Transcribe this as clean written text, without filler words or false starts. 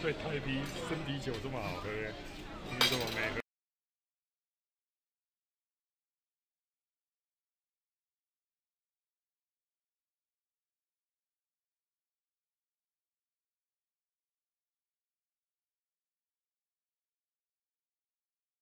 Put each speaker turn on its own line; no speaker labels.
对台啤生啤酒这么好喝，你怎么没喝？